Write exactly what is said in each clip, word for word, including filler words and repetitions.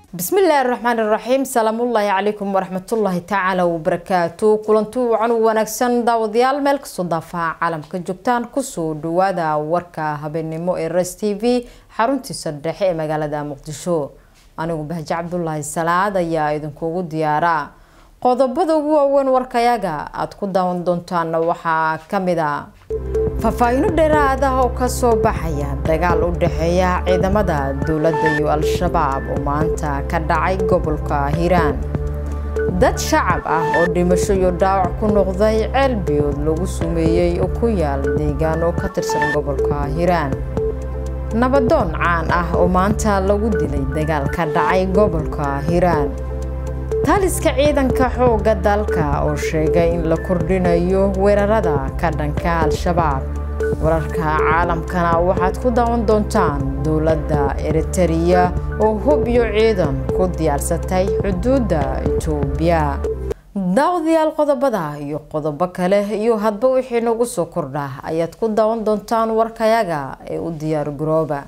بسم الله الرحمن الرحيم سلام الله عليكم ورحمة الله تعالى وبركاته كلنتو عنو ونكسن داوديال ملك صدافة عالم كجوبتان كسو دوادا وركا هبينيمو إيرس تي في حارونتي صدحي مقالة مقدشو أنا بهج عبد الله السلاد يا إذن كوغو ديارا قodobada ugu waaweyn warkayaga aad ku daawan doontaan waxa kamida faafayno dheeraad ah oo ka soo baxaya dagaal u dhaxeeya ciidamada dawladda iyo al-shabaab oo maanta ka dhacay gobolka Hiiraan dad shacab ah oo dhimasho iyo dhaawac ku noqday ceel biyood lagu sumeeyay oo ku yaal deegaan oo ka tirsan gobolka Hiiraan nabadoon caan ah oo maanta lagu dilay dagaal ka dhacay gobolka Hiiraan taliska ciidanka xooga dalka oo sheegay in la kordhinayo weerarada ka dhanka al-shabaab wararka caalamkana waxaad ku daawan doontaan dawladda Eritrea oo hub iyo ciidan ku diyaarsatay xuduudda Itoobiya daawadayaal qodobada iyo qodobo kale iyo hadba wixii nagu soo kordha ayaad ku daawan doontaan warkayaga ee u diyaar garooba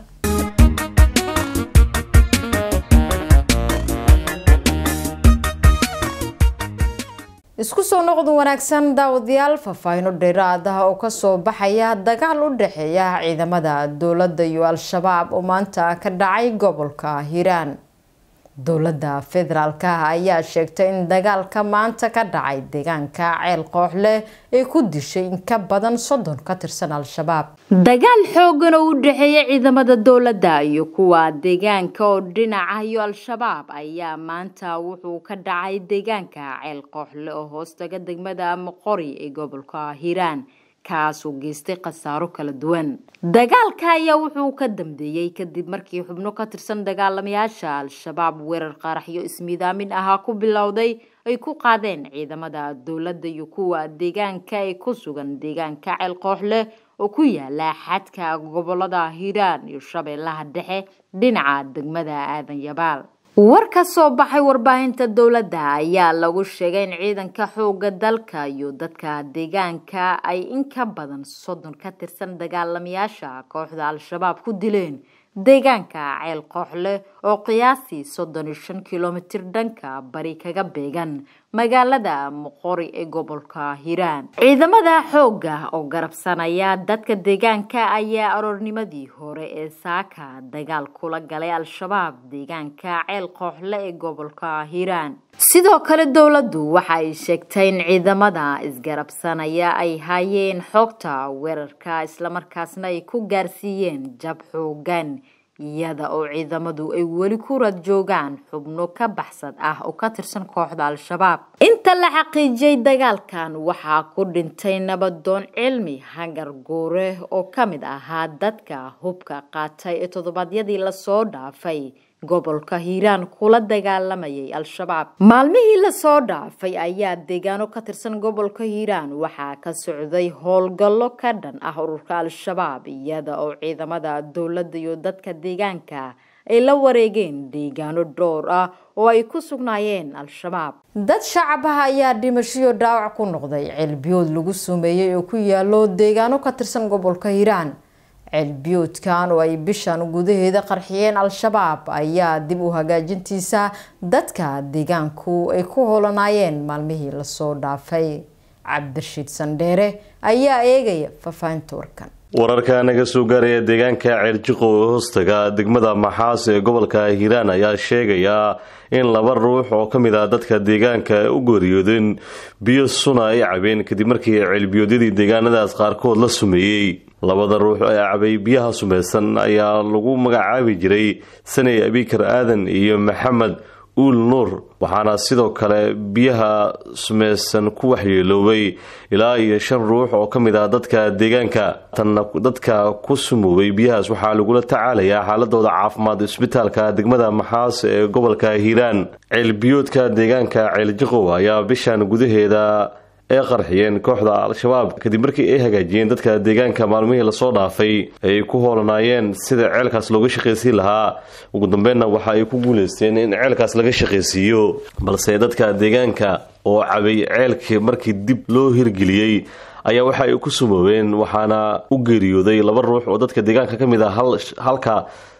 isku soo noqdo wanaagsan daawadayaal faafayno dheeraad ah oo ka soo baxaya dagaal u dhaxeeya ciidamada dawladda iyo al-shabaab oo maanta ka dhacay gobolka Hiiraan dawladda federaalka ayaa sheegtay in dagaalka maanta ka dhacay deegaanka ceel qooxle ay ku dishay in ka badan soddon ka tirsan al-shabaab dagaal xoogan oo u dhaxeeya ciidamada dawladda iyo kuwa deegaanka oo dhinaca iyo al-shabaab ayaa maanta wuxuu ka dhacay deegaanka ceel qooxle oo hoostaga degmada Moqori ee gobolka Hiiraan kaas oo geystay khasaaro kala duwan dagaalka ayaa wuxuu ka dambeeyay kadib markii xubno ka tirsan dagaalamayaasha al-shabaab weerar qaraxyo ismiidaamin ah ku bilowday ay ku qaadeen ciidamada dawladda iyo kuwa deegaanka ee ku sugan deegaanka ceel qooxle oo ku yaala xadka gobolada Hiiraan iyo Shabeellaha Dhexe dhinaca degmada Aadan Yabaal war ka soo baxay warbaahinta dawladda ayaa lagu sheegay in ciidanka xooga dalka iyo dadka deegaanka ay in ka badan soddon ka tirsan dagaalamayaasha kooxda al-shabaab ku dileen deegaanka ceel qooxle oo qiyaastii soddon iyo shan kiiloomitir dhanka bari kaga beegan magaalada Moqori ee gobolka Hiiraan ciidamada xooga oo garabsanaya dadka deegaanka ayaa aroornimadii hore ee saaka dagaal kula galay al-shabaab deegaanka ceel qooxle ee gobolka Hiiraan sidoo kale dawladdu waxa ay sheegtay in ciidamada isgarabsanaya ay hayeen xogta weerarka isla markaasna ay ku gaarsiiyeen jab xoogan iyada oo ciidamadu ay wali ku rad joogaan xubno ka baxsad ah oo ka tirsan kooxda al-shabaab inta la xaqiijiyay dagaalkan waxa ku dhintay nabadoon cilmi hagar goore oo kamid ahaa dadka hubka qaatay ee toddobaadyadii la soo dhaafay gobolka Hiiraan kula dagaalamayay al-shabaab maalmihii la soo dhaafay ayaa deegaano ka tirsan gobolka Hiiraan waxa ka socday howlgallo ka dhan ah ururka al-shabaab iyada oo ciidamada dawladda iyo dadka deegaanka ay la wareegeen deegaano dhowr ah oo ay ku sugnaayeen al-shabaab dad shacab ah ayaa dhimasho dhaawac ku noqday ceel biyood lagu sumeeyay oo ku yaalo deegaano ka tirsan gobolka Hiiraan cilbiyoodkan oo ay bishan gudaheeda qarxiyeen al-shabaab ayaa dib u hagaajintiisa dadka deegaanku ay ku hoolanayeen maalmihii la soo dhaafay Cabdirashiid Sandheere ayaa eegaya faafaynta warkan wararka naga soo gaaraya deegaanka ceel jiqo hoostaga degmada Maxaas ee gobolka Hiiraan ayaa sheegaya in laba ruux oo kamid ah dadka deegaanka u geeriyoodeen biyo suna ay cabeen kadib markii cilbiyoodyadii deegaanadaas qaarkood la sumeeyay labada ruux ee cabay biyaha sumeysan ayaa lagu magacaabi jiray Sanay Abikar Aadan iyo Maxamed uul nuur waxaana sidoo kale biyaha sumeysan ku waxyeeloobay ilaa iyo shan ruux oo kamid ah dadka deegaanka tan dadka ku sumoway biyahaas waxaa lagu tacaalayaa xaaladooda caafimaad isbitaalka degmada Maxaas ee gobolka Hiiraan cilbiyoodka deegaanka ceel jiqo ayaa bishan gudaheeda ee qarxiyeen kooxda al-shabaab kadib markii ay hagaajiyeen dadka deegaanka maalmihii la soo dhaafay ay ku hoolanayeen sida ceelkaas looga shaqeysiin lahaa ugu dambeynna waxa ay ku guuleysteen in ceelkaas laga shaqeysiiyo balse dadka deegaanka oo cabay ceelkii markii dib loo hirgeliyay ayaa waxa ay ku sumoobeen waxaana u geeriyooday laba ruux oo dadka deegaanka kamid ah halka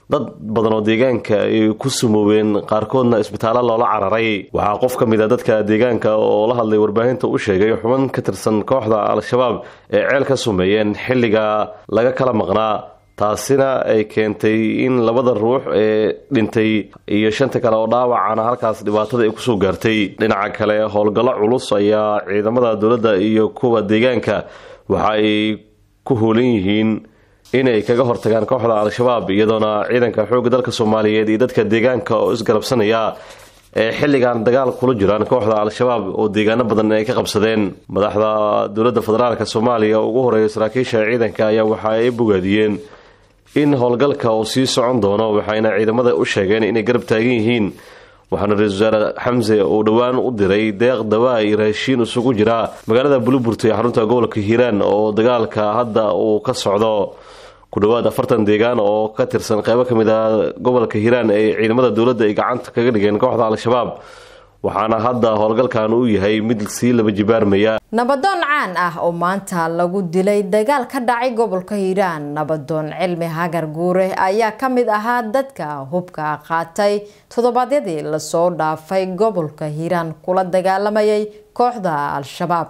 dad badan oo deegaanka ay ku sumoobeen qaarkoodna isbitaallo loola cararay. waxaa qof ka mid a dadka deegaanka oo la hadlay warbaahinta u sheegay xuban ka tirsan kooxda al-shabaab ee ceel ka sumeeyeen xilliga laga kala maqnaa, taasina ay keentay in labada ruux ee dhintay iyo shanta kale oo dhaawacana halkaas dhibaatada ay kusoo gaartay. dhinaca kale howlgallo culus ayaa ciidamada dowladda iyo kuwa deegaanka waxa ay ku hoolan yihiin inay kaga hortagaan kooxda al-shabaab, iyadoona ciidanka xoogga dalka Soomaaliyeed iyo dadka deegaanka oo isgarabsanaya ee xilligan dagaal kula jiraan kooxda al-shabaab oo deegaano badan ay ka qabsadeen. madaxda dowladda federaalka Soomaaliya ugu horeeya saraakiisha ciidanka ayaa waxa ay bogaadiyeen in howlgalka uu sii socon doono, waxayna ciidamada u sheegeen inay garab taagan yihiin. waxaana ra-iisul wasaare Xamse uu dhowaan u diray deeq dawaa iyo raashiin isugu jira magaalada Bulburto ee xarunta gobolka Hiiraan oo dagaalka hadda uu ka socdo. ku dhawaad afartan deegaan oo ka tirsan qaybo ka mid ah gobolka Hiiraan ee ciidamada dowladda ay gacanta kaga dhigeen kooxda al-shabaab, waxaana hadda howlgalkan uu yahay mid sii laba jibaarmaya. nabadoon caan ah oo maanta lagu dilay dagaal ka dhacay gobolka Hiiraan. nabadoon Cilmi Hagar Guure ayaa ka mid ahaa dadka hubka qaatay toddobaadyadii la soo dhaafay gobolka Hiiraan kula dagaalamayay kooxda al-shabaab.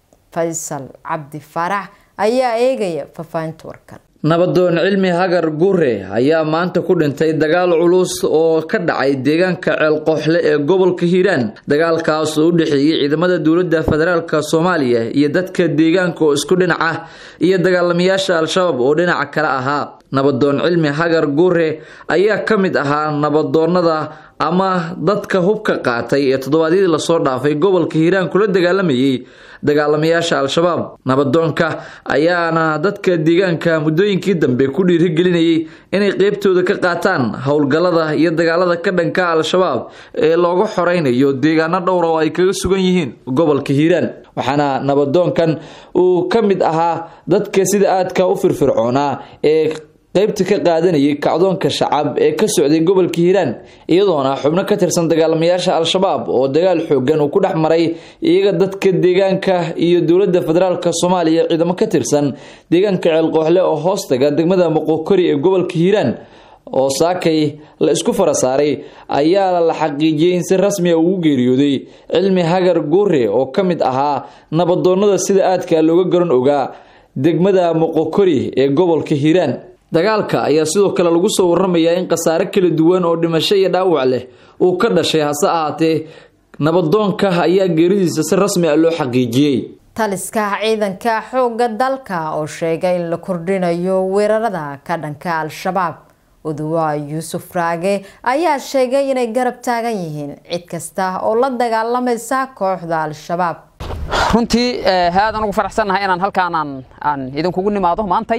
Faysal Cabdi Farax ayaa eegaya faafahinta warkan. nabadoon Cilmi Hagar Guure ayaa maanta ku dhintay dagaal culus oo ka dhacay deegaanka Ceel Qoxle ee gobolka Hiiraan. dagaalkaas oo u dhaxeeyay ciidamada dowladda federaalka Soomaaliya iyo dadka deegaanka oo isku dhinac ah iyo dagaalamayaasha al-shabaab oo dhinaca kale ahaa. nabadoon Cilmi Hagar Guure ayaa ka mid ahaa nabadoonnada ama dadka hubka qaatay ee toddobaadyadii la soo dhaafay gobolka Hiiraan kula dagaalamayay dagaalamayaasha al-shabaab. nabadoonka ayaana dadka deegaanka muddooyinkii dambe ku dhiirigelinayay inay qaybtooda ka qaataan howlgallada iyo dagaalada ka dhanka al-shabaab ee looga xoreynayo deegaano dhowr oo ay kaga sugan yihiin gobolka Hiiraan. waxaana nabadoonkan uu ka mid ahaa dadka sida aadka u firfircoonaa ee qaybta ka qaadanayay kacdoonka shacab ee ka socday gobolka Hiiraan, iyadoona xubno ka tirsan dagaalamayaasha al-shabaab oo dagaal xoogan uu ku dhex maray iyaga dadka deegaanka iyo dowladda federaalka Soomaaliya ciidamo ka tirsan deegaanka Ceel Qoxle oo hoostaga degmada Moqokori ee gobolka Hiiraan oo saakay la isku farasaaray ayaa la xaqiijiyay in si rasmi ah uu geeriyooday Cilmi Hagar Guure oo ka mid ahaa nabadoonnada sida aadka looga garan ogaa degmada Moqokori ee gobolka Hiiraan. dagaalka ayaa sidoo kale lagu soo waramayaa in qasaare kala duwan oo dhimasho iyo dhaawac leh uu ka dhashay, hase ahaatee nabadoonka ayaa geeridiisa si rasmi ah loo xaqiijiyay. taliska ciidanka xoogga dalka oo sheegay in la kordhinayo weerarada ka dhanka al-shabaab. Oduwa Yuusuf Raage ayaa sheegay inay garab taagan yihiin cid kasta oo la dagaalamaysa kooxda al-shabaab. runtii aad ugu faraxsanahay inaan halkaan aan idinkugu nimaado maantay.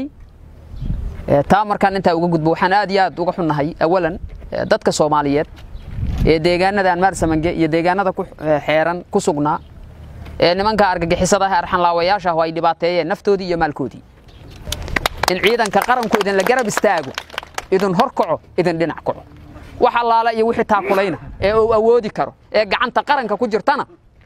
taa markaan inta uga gudbo waxaan aad iyo aad uga xunnahay awalan dadka Soomaaliyeed ee deegaanada aan Maarsamange iyo deegaanada ku xeeran ku sugnaa ee nimanka argagixisada ah arxan laawayaasha oo ay dhibaateeyeen naftoodii iyo maalkoodii. in ciidanka qaranku idin la garab istaago, idin horkaco, idin dhinac kaco. waxa laala iyo wixii taakulayna ee uu awoodi karo ee gacanta qaranka ku jirtana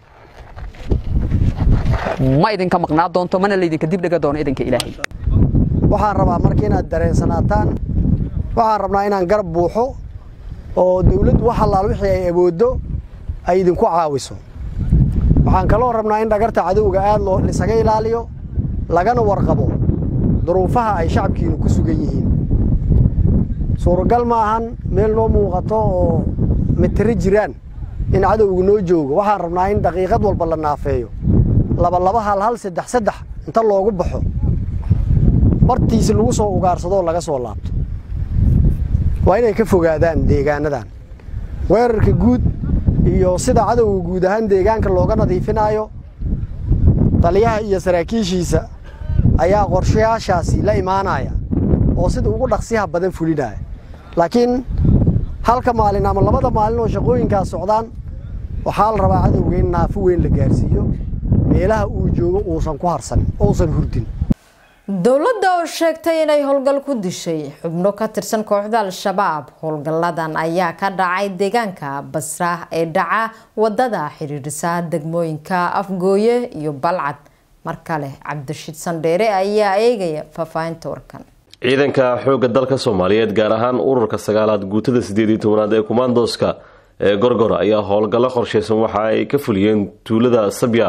ma idinka maqnaa doonto, mana la idinka dib dhiga doono idinka Ilaahay. waxaan rabaa markii inaad dareensanaataan, waxaan rabnaa inaan garab buuxo oo dawladdu wax allaal wixii ay awoodo ay idinku caawiso. waxaan kaloo rabnaa in dhagarta cadowga aad loo isaga ilaaliyo, lagana warqabo duruufaha ay shacabkiinu ku sugan yihiin. suuragal ma ahan meel noo muuqato oo mitri jiraan in cadowgu noo joogo. waxaan rabnaa in daqiiqad walba la naafeeyo, laba laba hal hal saddex saddex inta loogu baxo bartiisa lagu soo ugaarsado laga soo laabto. waa inay ka fogaadaan deegaanadan weerarka guud iyo sida cadowga guud ahaan deegaanka looga nadiifinayo. taliyaha iyo saraakiishiisa ayaa qorshayaashaasi la imaanaya oo sida ugu dhaqsiyaha badan fulinaya. laakiin halka maalin ama labada maalin oo shaqooyinkaas socdaan waxaa la rabaa cadowga in naafo weyn la gaarsiiyo, meelaha uu joogo uusan ku harsan, uusan hurdin. dowladda oo sheegtay inay howlgal ku dishay xubno ka tirsan kooxda al-shabaab. howlgalladan ayaa ka dhacay deegaanka Basra ee dhaca wadada xiriirisa degmooyinka Afgooye iyo Balcad. markale Cabdishid Sandheere ayaa eegaya faafahinta warkan. ciidanka xoogga dalka Soomaaliyeed gaar ahaan ururka sagaalaad guutada sideed iyo tobnaad ee Commandoska ee Gorgor ayaa howlgallo qorsheysan waxa ay ka fuliyeen tuulada Sabya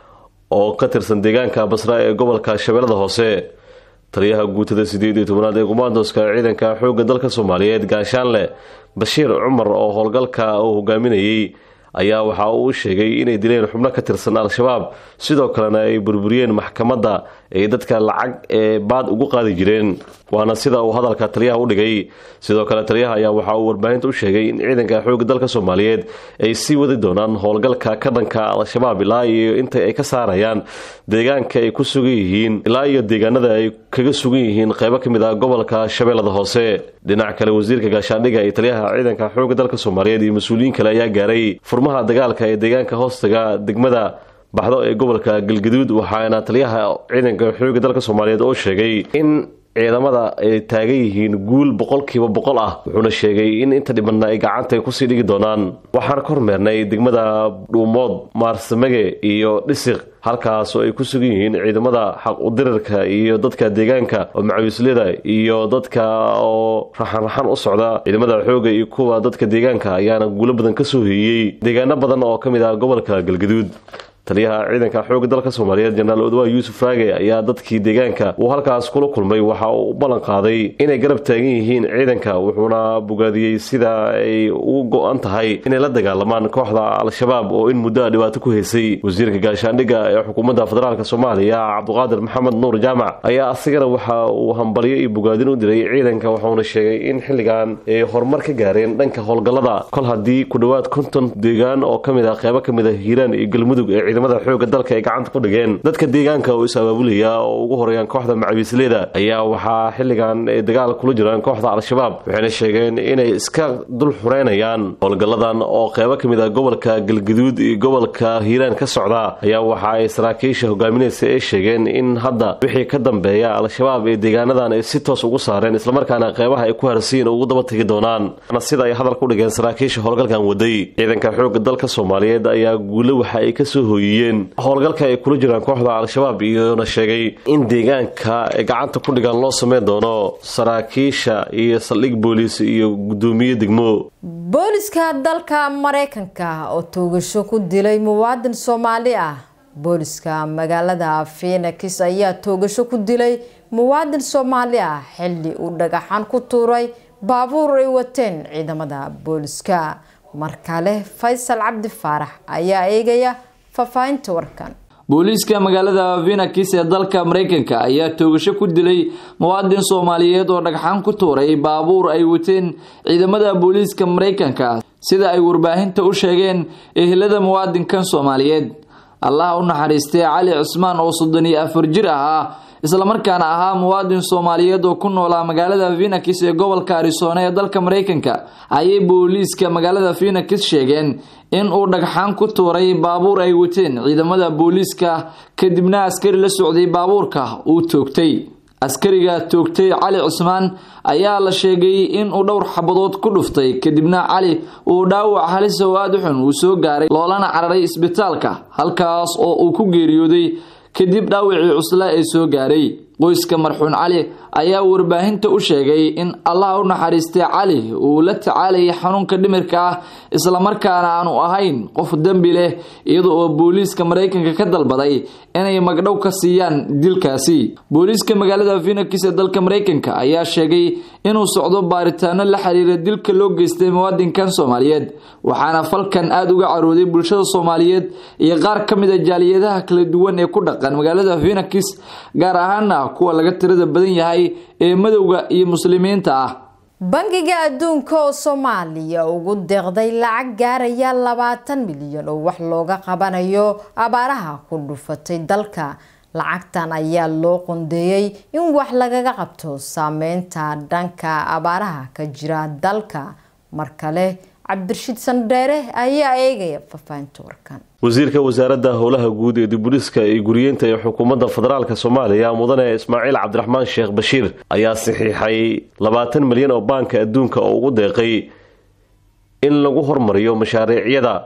oo ka tirsan deegaanka Basra ee gobolka Shabeellada Hoose. taliyaha guutada sideed iyo tobnaad ee Commandoska ciidanka xoogga dalka Soomaaliyeed gaashaanle Bashiir Cumar oo howlgalka uu hogaaminayay ayaa waxa uu sheegay inay dileen xubno ka tirsan al-shabaab sidoo kalena ay burburiyeen maxkamadda ee dadka lacag ee baad ugu qaadi jireen waana sida uu hadalka taliyaha u dhigay. sidoo kale taliyaha ayaa waxa uu warbaahinta u sheegay in ciidanka xoogga dalka Soomaaliyeed ay sii wadi doonaan howlgalka ka dhanka al-shabaab ilaa iyo inta ay ka saarayaan deegaanka ay ku sugan yihiin ilaa iyo deegaanada ay kaga sugan yihiin qaybo kamid ah gobolka Shabeellada Hoose. dhinaca kale wasiirka gaashaandhigga ee taliyaha ciidanka xoogga dalka Soomaaliyeed iyo mas'uuliyiin kale ayaa gaaray furmaha dagaalka ee deegaanka hoostaga degmada baxdo ee gobolka Galgaduud waxaana taliyaha ciidanka xoogga dalka Soomaaliyeed oo sheegay in ciidamada ay taagan yihiin guul boqolkiiba boqol ah wuxuuna sheegay in inta dhibanna ay gacanta ku sii dhigi doonaan. waxaan kormeernay degmada Dhuumood Maarsamage iyo Dhisiq halkaas oo ay ku sugan yihiin ciidamada xaq u dirirka iyo dadka deegaanka oo macawislada iyo dadka oo raxan-raxan u socda ciidamada xoogga iyo kuwa dadka deegaanka ayaana guulo badan ka soo hiyay deegaano badan oo kamid ah gobolka Galgaduud. taliyaha ciidanka xoogga dalka Soomaaliyeed General Odwaa Yuusuf Raage ayaa dadkii deegaanka uu halkaas kula kulmay waxa uu ballan qaaday inay garab taagan yihiin ciidanka wuxuuna bogaadiyay sida ay ugu go'an tahay inay la dagaalamaan kooxda al-shabaab oo in muddo dhibaato ku haysay. wasiirka gaashaandhigga ee xukuumadda federaalka Soomaaliya Cabduqaadir Maxamed Nuur Jaamac ayaa asigana waxa uu hambalyo iyo bogaadin u diray ciidanka wuxuuna sheegay in xilligan ay horumar ka gaareen dhanka howlgallada kol hadii ku dhawaad konton deegaan oo kamid ah qaybo kamid ah Hiiraan iyo Galmudug ee ciidamada xoogga dalka ay gacanta ku dhigeen dadka deegaanka oo is abaabulaya oo ugu horeeyaan kooxda macawislada ayaa waxa xilligan ay dagaal kula jiraan kooxda al-shabaab waxayna sheegeen inay iska dul xureynayaan howlgalladan oo qaybo kamid ah gobolka Galgaduud iyo gobolka Hiiraan ka socda ayaa waxa ay saraakiisha hogaaminaysa ay sheegeen in hadda wixii ka dambeeya al-shabaab ee deegaanadan ay si toos ugu saareen isla markaana qaybaha ay ku harsiin ugu daba tagi doonaan sida ay hadal ku dhigeen saraakiisha howlgalkan waday. ciidanka xoogga dalka Soomaaliyeed ayaa guulo waxa ay ka soo hooyiyeen howlgalka ay kula jiraan kooxda al-shabaab iyona sheegay in deegaanka ay gacanta ku dhigaan loo sameyn doono saraakiisha iyo saldhig booliis iyo gudoomiye degmo. booliska dalka Mareykanka oo toogasho ku dilay muwaadin Soomaali ah. booliska magaalada Phoenix ayaa toogasho ku dilay muwaadin Soomaali ah xilli uu dhagaxan ku tuuray baabuur ay wateen ciidamada booliska. markale Faysal Cabdi Faarax ayaa eegaya faafaynta warkan. booliska magaalada Phoenix ee dalka Mareykanka ayaa toogasho ku dilay muwaadin Soomaaliyeed oo dhagaxan ku tuuray baabuur ay wateen ciidamada booliska Mareykanka sida ay warbaahinta u sheegeen ehelada muwaadinkan Soomaaliyeed. Allah u naxariistay Cali Cusmaan oo soddon iyo afar jir ah isla markaana ahaa muwaadin Soomaaliyeed oo ku noolaa magaalada Phoenix ee gobolka Arizona ee dalka Mareykanka ayay booliska magaalada Phoenix sheegeen in uu dhagaxan ku tuuray baabuur ay wateen ciidamada booliska kadibna askari la socday baabuurka uu toogtay. askariga toogtay Cali Cusmaan ayaa la sheegay in uu dhowr xabadood ku dhuftay kadibna Cali uu dhaawac halis oo aad u xun uu soo gaaray loolana cararay isbitaalka halkaas oo uu ku geeriyooday kadib dhaawacii cusla ee soo gaaray. qoyska marxuun Cali ayaa warbaahinta u sheegay in Allah u naxariistay Cali uu la tacaalay xanuunka dhimirka ah isla markaana aanu ahayn qof dambi leh iyadoo oo booliska Mareykanka ka dalbaday inay magdhow ka siiyaan dilkaasi. booliska magaalada Phoenix ee dalka Mareykanka ayaa sheegay inuu socdo baaritaano la xiriira dilka loo geystay muwaadinkan Soomaaliyeed waxaana falkan aad uga carooday bulshada Soomaaliyeed iyo qaar kamid ah jaaliyadaha kala duwan ee ku dhaqan magaalada Phoenix gaar ahaan kuwa laga tirada badan yahay ee madowga iyo muslimiinta ah. bangiga adduunka oo Soomaaliya ugu deeqday lacag gaaraya labaatan milyan oo wax looga qabanayo abaaraha ku dhufatay dalka. lacagtan ayaa loo qoondeeyay in wax lagaga qabto saameynta dhanka abaaraha ka jira dalka. markale Cabdirashiid Sandheere ayaa eegaya faafaynta warkan. wasiirka wasaaradda howlaha guud ee dibudhiska iyo guriyeynta ee xukuumadda federaalka Soomaaliya mudane Ismaaciil Cabdiraxmaan Sheekh Bashiir ayaa saxiixay labaatan milyan oo baanka adduunka oo ugu deeqay in lagu hormariyo mashaariicda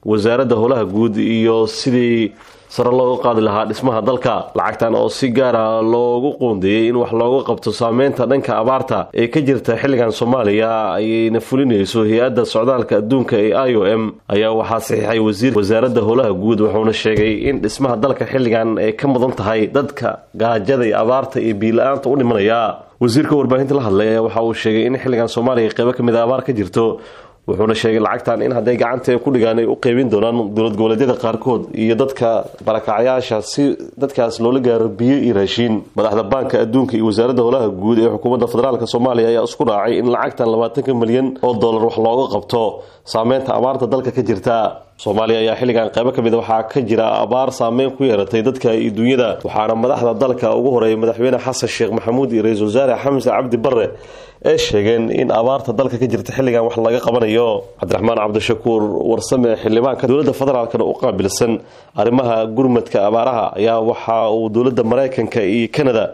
wasaaradda howlaha guud iyo sidii sare looga qaadi lahaa dhismaha dalka. lacagtan oo si gaar ah loogu qoondeeyay in wax looga qabto saameynta dhanka abaarta ee ka jirta xilligan Soomaaliya ayayna fulinayso hay'adda socdaalka adduunka ee I O M ayaa waxaa saxiixay wasiirka wasaaradda howlaha guud wuxuuna sheegay in dhismaha dalka xilligan ay ka mudan tahay dadka gaajada iyo abaarta iyo biil-la'aanta u dhimanaya. wasiirka warbaahinta la hadlay waxa uu sheegay in xilligan Soomaaliya qayb ka mid ah abaar ka jirto wuxuuna sheegay lacagtan in haday gacanta ku dhigaan ay u qaybin doonaan dowlad goboleedyada qaarkood iyo dadka barakacayaasha si dadkaas loola gaaro biyo iyo raashin. madaxda banka adduunka iyo wasaaradda howlaha guud ee xukuumadda federaalka Soomaaliya ayaa isku raacay in lacagtan labaatan milyan oo dollar wax looga qabto saameynta abaarta dalka ka jirta. Soomaaliya ayaa xilligan qayb ka mid waxa ka jira abaar saameyn ku yeelatay dadka iyo dunyada waxaana madaxda dalka ugu horeeyay madaxweyne Xasan Sheekh Maxamuud iyo ra'iisul wasaare Xamse Cabdi Barre ee sheegeen in abaarta dalka ka jirta xilligan wax laga qabanayo. Cabdiraxmaan Cabdishakuur Warsame xildhibaanka dowladda federaalka oo qaabilsan arrimaha gurmadka abaaraha ayaa waxa uu dowladda Mareykanka iyo Canada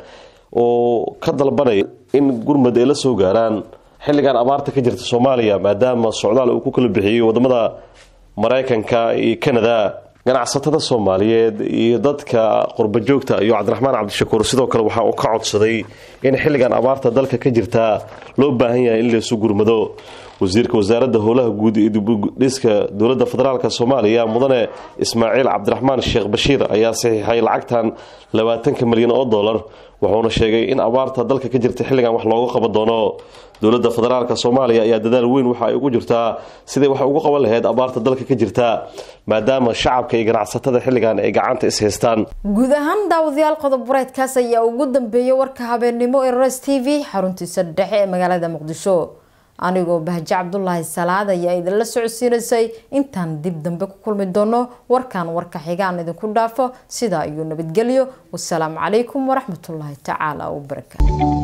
oo ka dalbanay in gurmad ay la soo gaaraan xilligan abaarta ka jirta Soomaaliya maadaama socdaal uu ku kala bixiyay wadamada Mareykanka iyo Canada. ganacsatada Soomaaliyeed iyo dadka qurba joogta iyo Cabdiraxmaan Cabdishakuur sidoo kale waxa uu ka codsaday in xilligan abaarta dalka ka jirta loo baahan yahay in la soo gurmado. wasiirka wasaaradda howlaha guud ee dibudhiska dowladda federaalka Soomaaliya mudane Ismaaciil Cabdiraxmaan Sheekh Bashiir ayaa saxiixay lacagtan labaatan milyan oo dollar wuxuuna sheegay in abaarta dalka ka jirta xilligan wax looga qaban doono. dowladda federaalka Soomaaliya ayaa dadaal weyn waxa ay ugu jirtaa sidii wax ugu qaban lahayd abaarta dalka ka jirta maadaama shacabka iyo ganacsatada xilligan ay gacanta is haystaan. guud ahaan daawadayaal qodob wareedkaas ayaa ugu dambeeyay warka habeenimo ee R S T V xaruntiisa dhexe ee magaalada Muqdisho. anigoo Bahja Cabdullaahi Salaad ayaa idin la socodsiinaysay intaan dib dambe ku kulmi doono warkan warka xigaan idinku dhaafo sida iyo nabadgelyo. wassalaamu calaykum waraxmatullaahi tacaala wabarakaatuh.